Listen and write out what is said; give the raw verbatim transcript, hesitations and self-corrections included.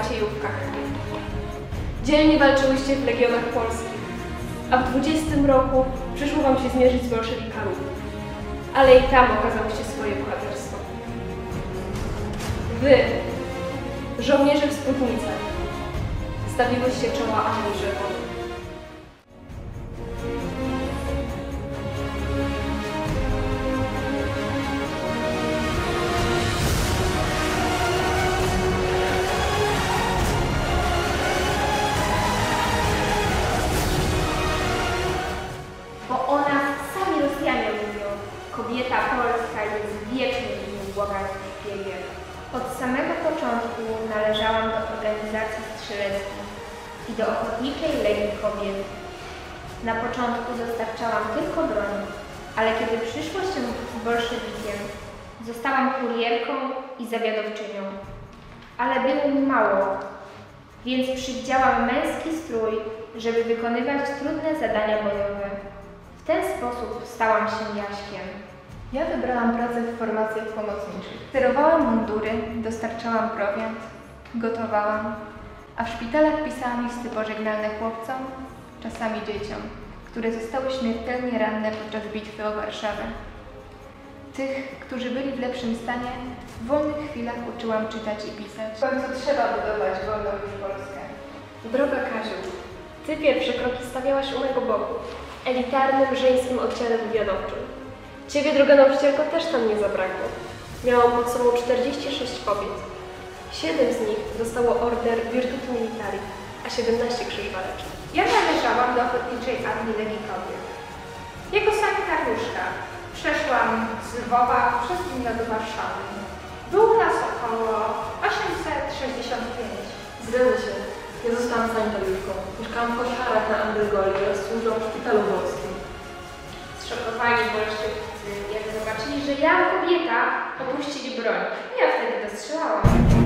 Maciejówkach. Dzielnie walczyłyście w Legionach Polskich, a w dwudziestym roku przyszło wam się zmierzyć z bolszewikami. Ale i tam okazałyście swoje bohaterstwo. Wy, żołnierze w spódnicach, stawiłyście czoła Armii Czerwonej. Bo o nas sami Rosjanie mówią, kobieta polska jest wiecznie nieubłaganym szpiegiem. Od samego początku należałam do organizacji strzeleckiej i do Ochotniczej Legii Kobiet. Na początku dostarczałam tylko broń, ale kiedy przyszło się z bolszewikiem, zostałam kurierką i zawiadowczynią. Ale było mi mało, więc przywdziałam męski strój, żeby wykonywać trudne zadania bojowe. W ten sposób stałam się Jaśkiem. Ja wybrałam pracę w formacjach pomocniczych. Sterowałam mundury, dostarczałam prowiant, gotowałam, a w szpitalach pisałam listy pożegnalne chłopcom, czasami dzieciom, które zostały śmiertelnie ranne podczas bitwy o Warszawę. Tych, którzy byli w lepszym stanie, w wolnych chwilach uczyłam czytać i pisać. W końcu trzeba budować wolną już Polskę. Droga Kaziu, ty pierwsze kroki stawiałaś u mego boku, elitarnym żeńskim oddziale wywiadowczym. Ciebie, droga nauczycielko, też tam nie zabrakło. Miałam pod sobą czterdzieści sześć kobiet. Siedem z nich dostało order Virtuti Militari, a siedemnaście krzyż waleczny. Ja należałam do Ochotniczej Armii Legii Kobiet. Jako sanitariuszka przeszłam z Lwowa przez Wilno do Warszawy. Było nas około osiemset sześćdziesiąt pięć. Zgadza się. Ja zostałam sanitariuszką. Mieszkałam w Koszarach na Andrygoli oraz służyłam w szpitalu włoskim. Zszokowani bolszewicy, jak zobaczyli, że ja, kobieta, opuścili broń. Ja wtedy dostrzelałam.